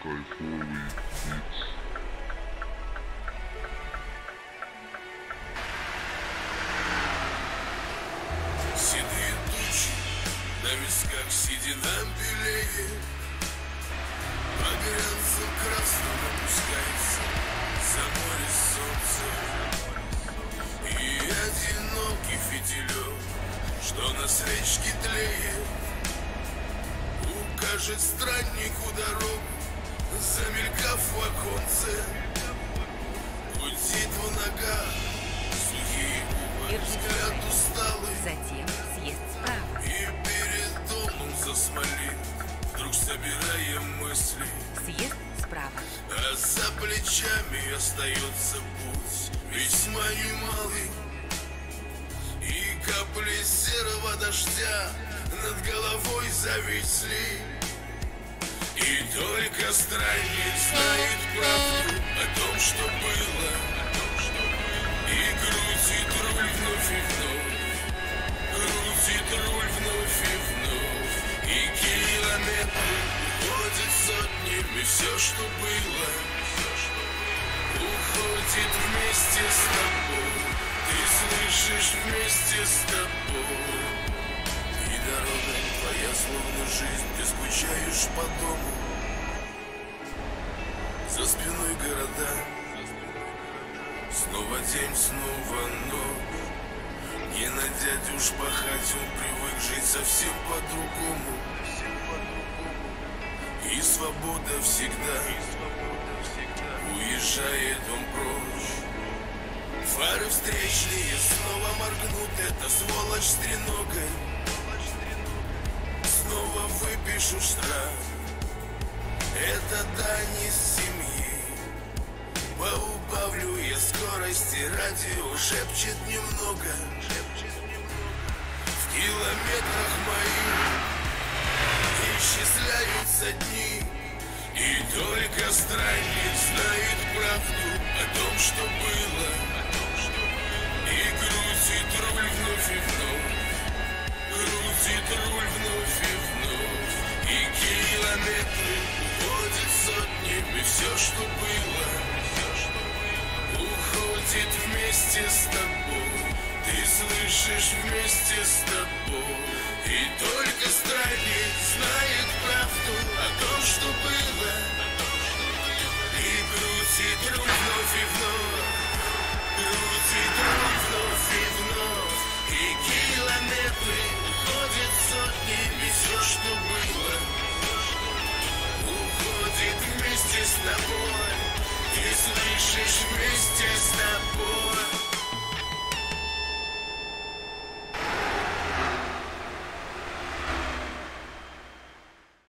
кайфовый микс. Седые тучи на висках сединам белее, по глянцу красным опускается за море солнце. И одинокий фитилек, что на свечке тлеет, укажет страннику дорогу, замелькав в оконце. Гудит в ногах сухие губы, взгляд усталый. Затем съезд справа. И перед домом засмолит, вдруг собирая мысли. Съезд справа. А за плечами остается путь весьма немалый. И капли серого дождя над головой зависли. И только странник знает правду о том, что было. И крутит руль вновь и вновь, крутит руль вновь и вновь. И километры уходят сотнями, все, что было, уходит вместе с тобой. Ты слышишь, вместе с тобой. И дорога твоя словно жизнь, ты скучаешь по дому. За спиной города, снова день, снова ночь. Не на дядю ж пахать, он привык жить совсем по-другому. И свобода всегда, уезжает он прочь. Фары встречные снова моргнут, это сволочь с треногой. Снова выпишу штраф, это дань из семьи. Поубавлю я скорости, радио шепчет немного. В километрах моих исчисляются дни. И только странник знает правду о том, что было. И крутит руль вновь и вновь, крутит руль вновь и вновь. И километры уходят сотнями, все, что было, уходит вместе с тобой. Ты слышишь, вместе с тобой. И только странник знает правду о том, что было. И крутит руль вновь и вновь, крутит руль вновь и вновь. И километры уходят сотнями, все, что было, уходит вместе с тобой. Ты слышишь, вместе с тобой.